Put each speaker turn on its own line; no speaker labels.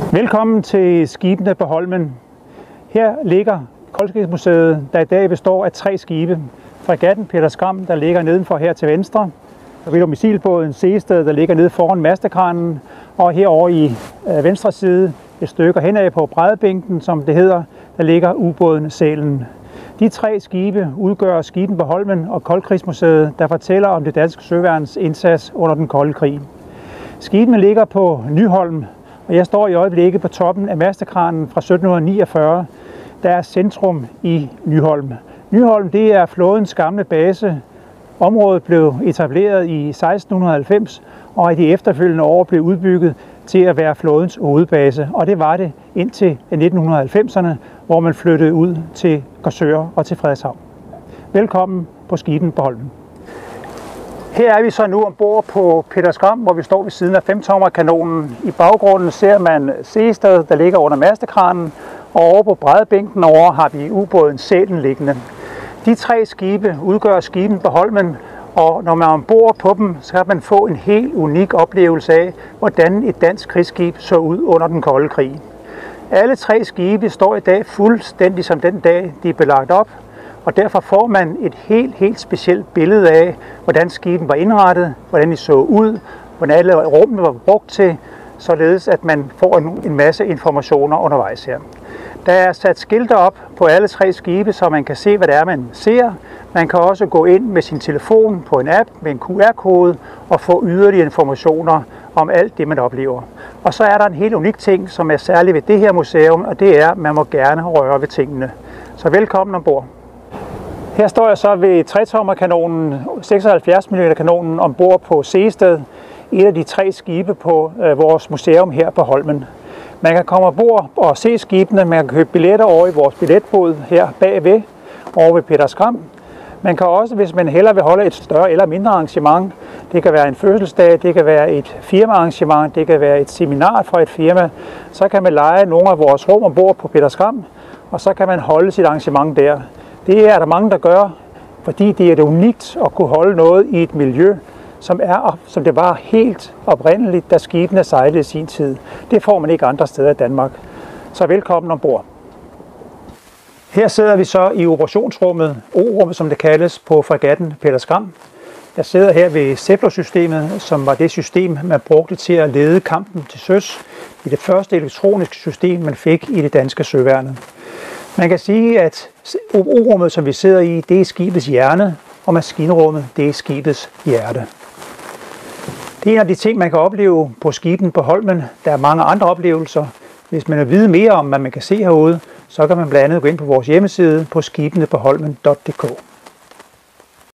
Velkommen til skibene på Holmen. Her ligger Koldskibsmuseet, der i dag består af 3 skibe. Fregatten Peder Skram, der ligger nedenfor her til venstre. Missilbåden Seested, der ligger nede foran mastekranen. Og herovre i venstre side, et stykke henad på brædebænken, som det hedder, der ligger ubåden Sælen. De 3 skibe udgør Skiben på Holmen og Koldkrigsmuseet, der fortæller om det danske søværns indsats under den kolde krig. Skibene ligger på Nyholm, og jeg står i øjeblikket på toppen af mastekranen fra 1749, der er centrum i Nyholm. Nyholm, det er flådens gamle base. Området blev etableret i 1690, og i de efterfølgende år blev udbygget til at være flådens hovedbase. Og det var det indtil 1990'erne, hvor man flyttede ud til Korsør og til Frederikshavn. Velkommen på Skiben på Holmen. Her er vi så nu ombord på Peder Skram, hvor vi står ved siden af 5-tommerkanonen. I baggrunden ser man Seested, der ligger under mastekranen, og over på brædebænken over har vi ubåden Sælen liggende. De 3 skibe udgør Skiben på Holmen, og når man er ombord på dem, så kan man få en helt unik oplevelse af, hvordan et dansk krigsskib så ud under den kolde krig. Alle 3 skibe står i dag fuldstændig som den dag, de er belagt op, og derfor får man et helt specielt billede af, hvordan skiben var indrettet, hvordan de så ud, hvordan alle rummene var brugt til, således at man får en masse informationer undervejs her. Der er sat skilte op på alle 3 skibe, så man kan se, hvad det er, man ser. Man kan også gå ind med sin telefon på en app med en QR-kode og få yderligere informationer om alt det, man oplever. Og så er der en helt unik ting, som er særlig ved det her museum, og det er, at man må gerne røre ved tingene. Så velkommen ombord. Her står jeg så ved 3-tommerkanonen, 76 mm kanonen ombord på Seested, et af de 3 skibe på vores museum her på Holmen. Man kan komme ombord og se skibene, man kan købe billetter over i vores billetbod her bagved, over ved Peder Skram. Man kan også, hvis man hellere vil holde et større eller mindre arrangement, det kan være en fødselsdag, det kan være et firmaarrangement, det kan være et seminar fra et firma, så kan man leje nogle af vores rum ombord på Peder Skram, og så kan man holde sit arrangement der. Det er der mange, der gør, fordi det er det unikt at kunne holde noget i et miljø, som det var helt oprindeligt, da skibene sejlede i sin tid. Det får man ikke andre steder i Danmark. Så velkommen ombord. Her sidder vi så i operationsrummet, O-rummet som det kaldes, på fregatten Peder Skram. Jeg sidder her ved Ceplo-systemet, som var det system, man brugte til at lede kampen til søs i det første elektroniske system, man fik i det danske søværnet. Man kan sige, at O-rummet, som vi sidder i, det er skibets hjerne, og maskinrummet, det er skibets hjerte. Det er en af de ting, man kan opleve på Skiben på Holmen. Der er mange andre oplevelser. Hvis man vil vide mere om, hvad man kan se herude, så kan man blandt andet gå ind på vores hjemmeside på skibenepoholmen.dk.